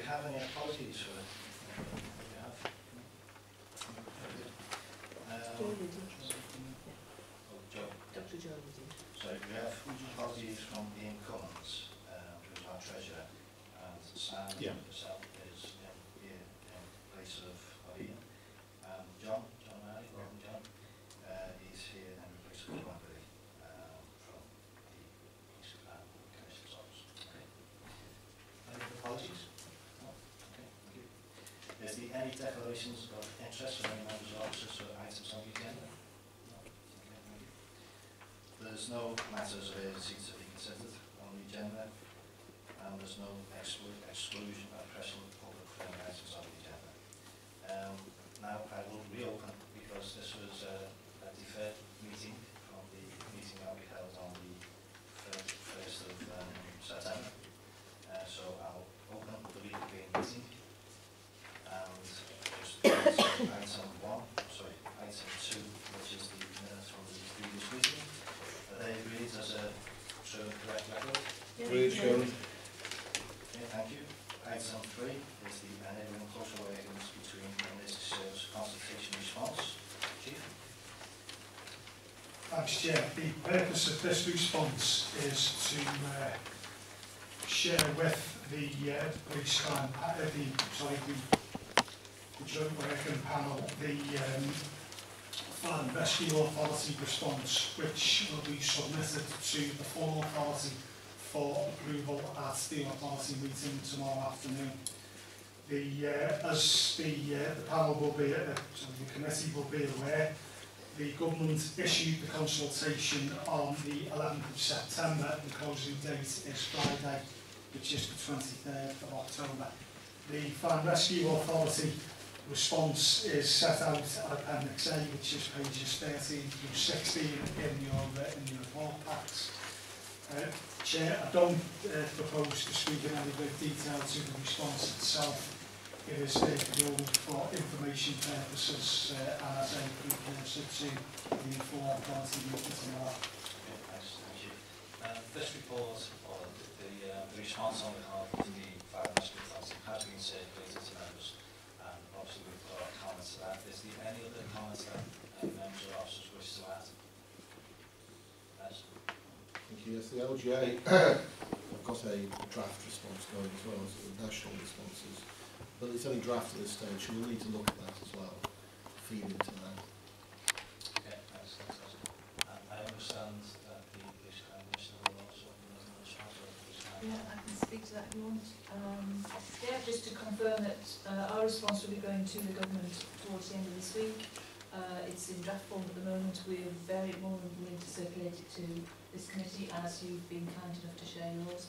have any apologies for it? We have. Dr. Joe did. So we have apologies from Ian Cummins, who's our treasurer, and Sam himself is here in place of Ian. And John Hanratty, welcome John, he's here in place of Maloney from the Police Commissioner's Office. Okay. Any apologies? No? Okay, thank you. Is there any declarations of interest from any members or officers for items on the agenda? There's no matters of urgency to be considered on the agenda, and there's no exclusion by pressing public for any items on the agenda. Now I will reopen, because this was a deferred meeting from the meeting that we held on the 1st of September. So I'll open the reconvened meeting, and just item 2, which is the minutes from the previous meeting. They agreed as a shown correct record? Agreed, Chairman. Okay, thank you. Item 3 is the enabling closer workings between the Merseyside consultation response. Chief? Thanks, Chair. The purpose of this response is to share with the police crime, the joint working panel, the Fire and Rescue Authority response, which will be submitted to the full authority for approval at the authority meeting tomorrow afternoon. As the panel will be, the committee will be aware, the government issued the consultation on the 11th of September. The closing date is Friday, which is the 23rd of October. The Fire and Rescue Authority response is set out at Appendix A, which is pages 13 through 16 in your report packs. Chair, I don't propose to speak in any great detail to the response itself. It is taken for information purposes and as a precursor to the full authority meeting tomorrow. Okay, thank you. This report, or the response on behalf of the Fire and Rescue Authority, has been circulated to members. Obviously, we've got comments to that. Is there any other comments that members or officers wish to add? Yes. Thank you. Yes, the LGA have got a draft response going as well as the national responses, but it's only draft at this stage, so we'll need to look at that as well, feed into that. Okay, thanks. I understand that the police commissioner will also respond to the police. Yeah, I can speak to that if you want. Yeah, just to confirm that our response will be going to the government towards the end of this week. It's in draft form at the moment. We're very more than willing to circulate it to this committee, as you've been kind enough to share yours.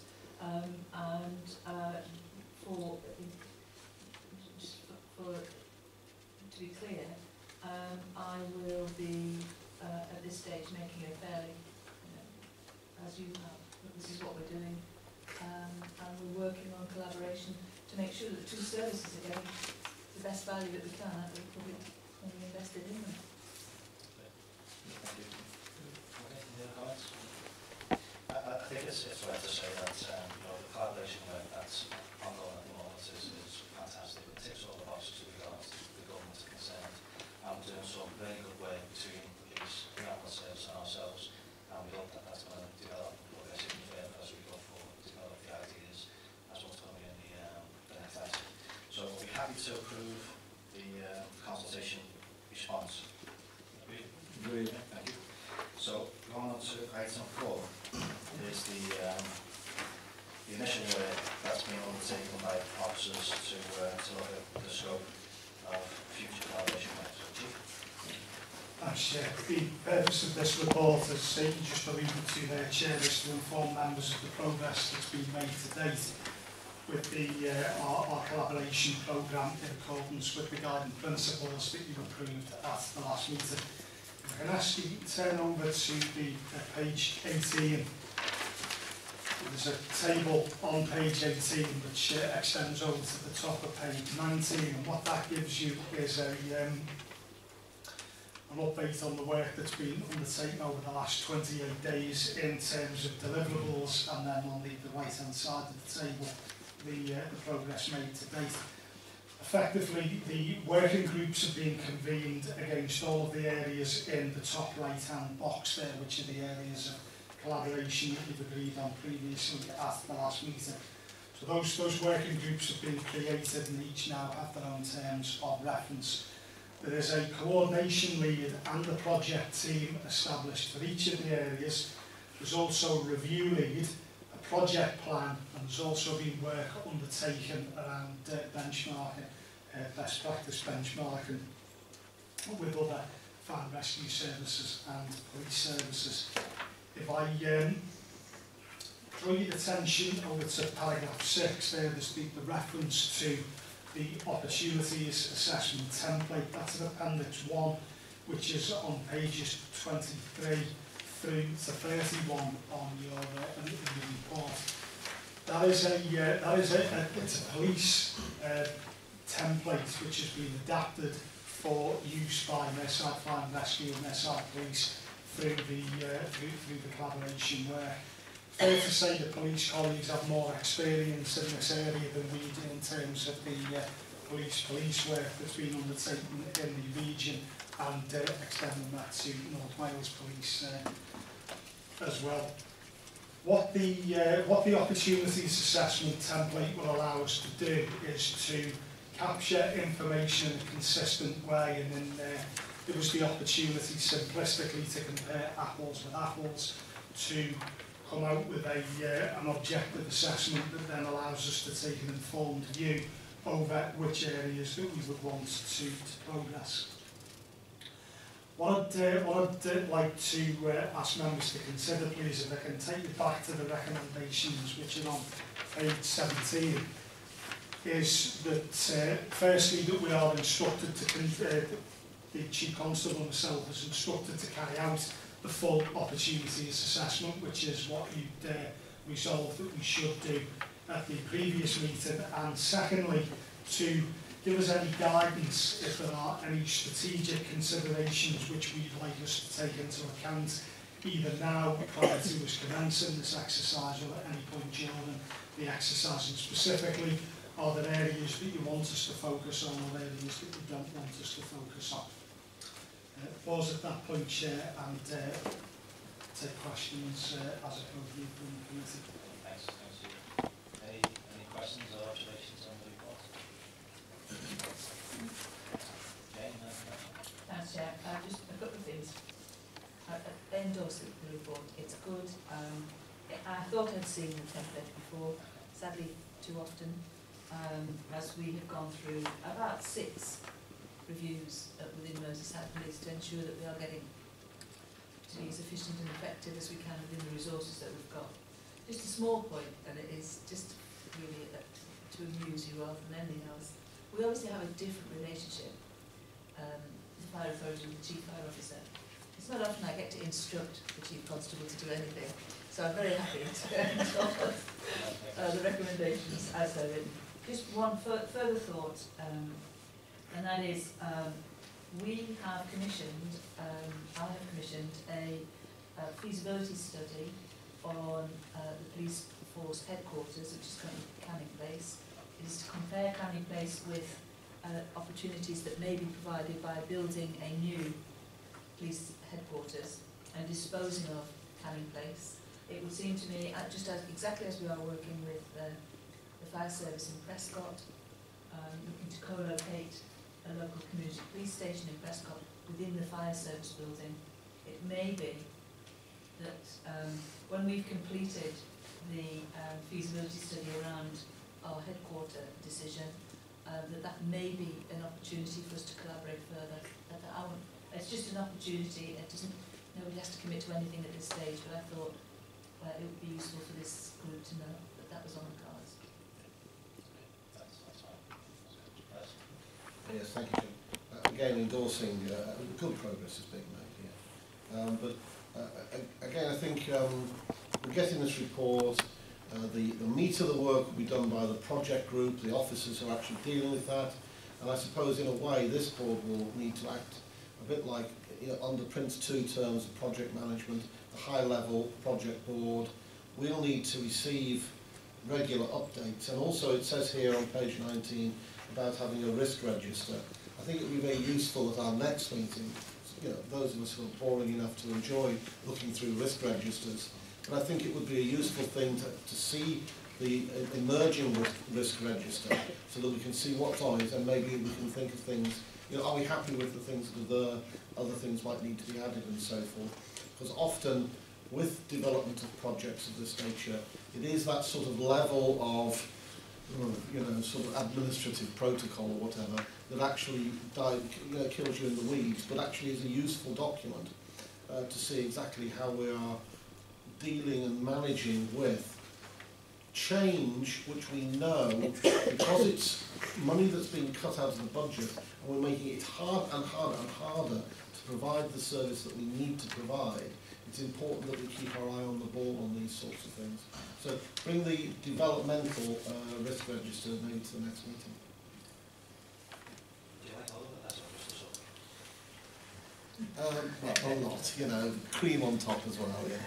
To be clear, I will be at this stage making a fairly, as you have, this is what we're doing. And we're working on collaboration to make sure that the two services are getting the best value that we can out of the public when we invested in them. Thank you. Okay, any other comments? I think it's right to say that the collaboration work that's ongoing at the moment is fantastic. It ticks all the boxes with regards to the government concerned, and we're doing some very good work between the police, the ambulance service and ourselves, and we hope that that's going to develop and progress even further as we go forward, develop the ideas as what's going to be in the next item. So we'll be happy to approve the consultation response. Agreed? Agreed. Thank you. So going on to item 4 is the initial work that's been undertaken by officers to look at the scope of future collaboration work. So, Chief. Thanks, Chair. The purpose of this report, as stated just alluded to there, Chair, is to inform members of the progress that's been made to date with our collaboration programme in accordance with the guiding principles that you approved at the last meeting. I can ask you to turn over to the page 18. There's a table on page 18 which extends over to the top of page 19, and what that gives you is an update on the work that's been undertaken over the last 28 days in terms of deliverables, and then on the right hand side of the table the progress made to date. Effectively, the working groups have been convened against all of the areas in the top right-hand box there, which are the areas of collaboration that we've agreed on previously at the last meeting. So those working groups have been created and each now have their own terms of reference. There is a coordination lead and a project team established for each of the areas. There's also a review lead, a project plan, and there's also been work undertaken around benchmarking, best practice benchmarking with other fire and rescue services and police services. If I draw your attention over to paragraph 6, there's the reference to the opportunities assessment template. That's in appendix 1, which is on pages 23 through to 31 on your report. That is it's a police template which has been adapted for use by Merseyside Fire and Rescue and Merseyside Police through the collaboration work. Fair to say the police colleagues have more experience in this area than we do in terms of the police work that's been undertaken in the region, and extending that to North Wales Police as well. What the opportunities assessment template will allow us to do is to capture information in a consistent way, and then there was the opportunity simplistically to compare apples with apples, to come out with an objective assessment that then allows us to take an informed view over which areas that we would want to progress. What I'd like to ask members to consider, please, if I can take you back to the recommendations which are on page 17, is that firstly that we are instructed to, the Chief Constable himself is instructed to carry out the full opportunities assessment, which is what you'd resolved that we should do at the previous meeting, and secondly to give us any guidance if there are any strategic considerations which we'd like us to take into account either now prior to us commencing this exercise or at any point during the exercise, and specifically are there areas that you want us to focus on or areas that you don't want us to focus on. Pause at that point, Chair, and take questions as appropriate from the committee. Thanks, Steve. Any questions or observations on the report? Jane, Thanks, Chair. Just a couple of things. I endorse the report. It's good. I thought I'd seen the template before. Sadly, too often, as we have gone through about 6 reviews within Merseyside Police to ensure that we are getting to be as efficient and effective as we can within the resources that we've got. Just a small point, and it is just really to amuse you rather than anything else. We obviously have a different relationship, the fire authority with the Chief Fire Officer. It's not often I get to instruct the Chief Constable to do anything, so I'm very happy to endorse the recommendations as they're written. Just one further thought, and that is we have commissioned, I have commissioned a feasibility study on the police force headquarters, which is currently Canning Place. It is to compare Canning Place with opportunities that may be provided by building a new police headquarters and disposing of Canning Place. It would seem to me, just as exactly as we are working with the fire service in Prescott, looking to co-locate a local community police station in Prescott within the fire service building, it may be that when we've completed the feasibility study around our headquarter decision, that may be an opportunity for us to collaborate further. It's just an opportunity. It doesn't. Nobody has to commit to anything at this stage. But I thought it would be useful for this group to know that that was on the cards. that's fine. Yes, thank you, Jim. Again, endorsing good progress is being made here. But again, I think we're getting this report. The meat of the work will be done by the project group, the officers who are actually dealing with that. And I suppose, in a way, this board will need to act a bit like, under Prince 2 terms of project management, the high-level project board. We'll need to receive regular updates. And also it says here on page 19 about having a risk register. I think it would be very useful at our next meeting, you know, those of us who are boring enough to enjoy looking through risk registers, but I think it would be a useful thing to see the emerging risk register so that we can see what's on it, and maybe we can think of things, you know, are we happy with the things that are there, other things might need to be added and so forth. Because often with development of projects of this nature, it is that sort of level of, you know, sort of administrative protocol or whatever that actually kills you in the weeds, but actually is a useful document to see exactly how we are dealing and managing with change, which we know, because it's money that's being cut out of the budget, and we're making it harder and harder and harder to provide the service that we need to provide. It's important that we keep our eye on the ball on these sorts of things. So bring the developmental risk register maybe to the next meeting. Do you like all of it? That's what just Well, a lot, you know, cream on top as well, yeah.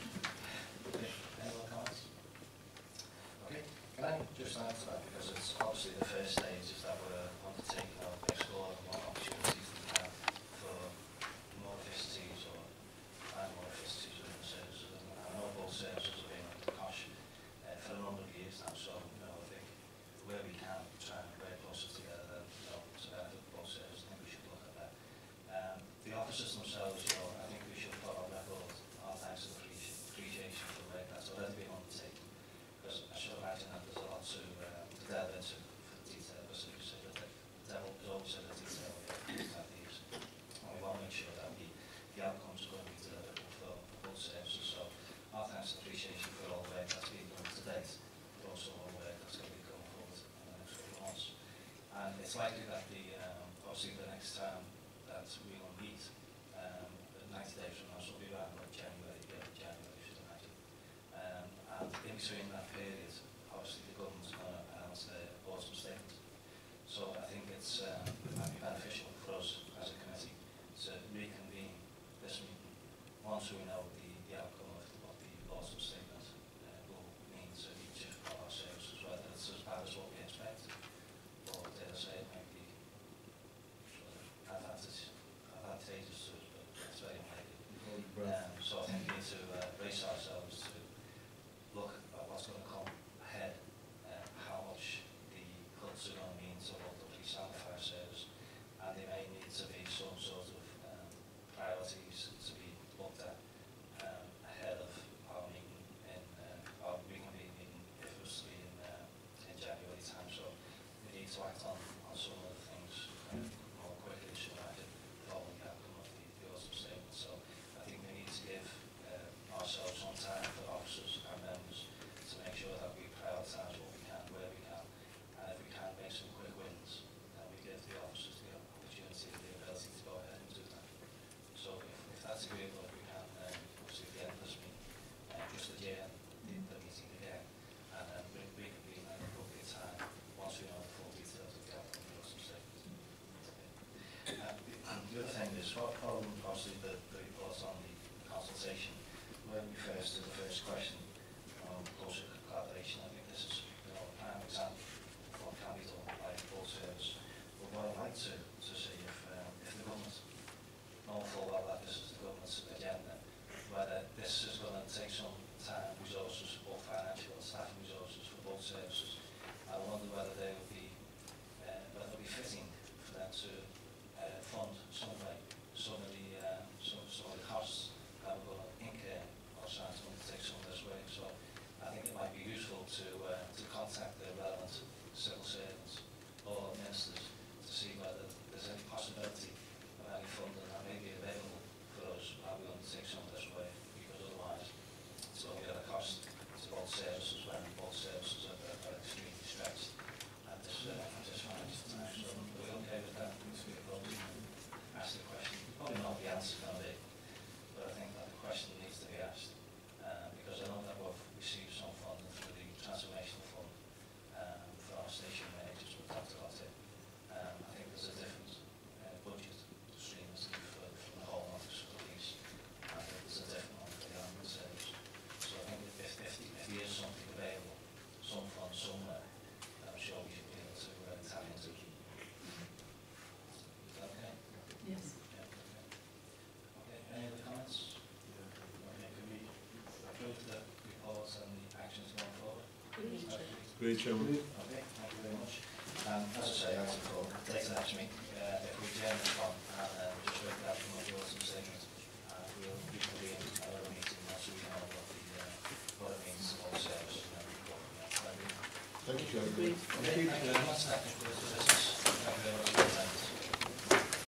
Any more comments? Okay, can I just add to that, because it's obviously the first stage is that we're undertaking or exploring what opportunities we have for more efficiencies or more efficiencies within the services. And I know both services have been under the cosh for a number of years now, so you know, I think where we can try and work closer together, then you know, to benefit both services, I think we should look at that. The officers themselves, you know, I think we should put on record our thanks and appreciation for the work that's already been undertaken, because I should imagine that there's a lot to delve into for the detail, because as you say, the devil is always in the detail of these, and we want to make sure that the outcomes are going to be delivered for both services. So our thanks and appreciation for all the work that's been done to date, but also all the work that's going to be going forward in the next few months. And it's likely that obviously the next time that we will meet, 90 days from now, so it'll be around like January, you should imagine. And in between that period, obviously the government's going to announce their autumn statement. So I think it might be beneficial for us as a committee to reconvene this meeting once we know the outcome of what the autumn statement will mean to each of our services, whether it's as bad as what we expect, or dare I say it might be sort of advantageous to us, but it's very unlikely. So I think we need to brace ourselves to look at what's going to come ahead, how much the cuts are going to mean to what the police and the fire service, and there may need to be some sort of priorities to be looked at ahead of our meeting our reconvene meeting, if it was to be in January time. So we need to act on some of the things more quickly, should imagine, following the outcome of the autumn statement. So I think we need to give ourselves some time for officers and members to make sure that we prioritise what we can, where we can, and if we can make some quick wins, then we give the officers the opportunity and the ability to go ahead and do that. So if that's agreeable, we can obviously at the end of this meeting, just adjourn the meeting again, and then reconvene at an appropriate time once we know the full details of the outcome of the autumn statement. The other thing is, following obviously the reports on the consultation, when we first did the first question on closer collaboration, I think this is, you know, a prime example of what can be done by both services. But what I'd like to see if the government, knowing full well that this is the government's agenda, whether this is going to take some time, resources, both financial and staff resources for both services. I wonder whether they would be fitting for them to fund some of the costs that we're going to incur or trying to undertake some of this work. So I think it might be useful to contact the relevant civil servants or ministers to see whether Agreed, Chairman. Okay, thank you very much. As I say, as before, later next meeting, if we turn this on and just work it out from what Wilson statement, we'll reconvene another meeting once we know what it means for all services and everything. Thank you, Chairman. Agreed. Okay, thank you very much. That concludes the business.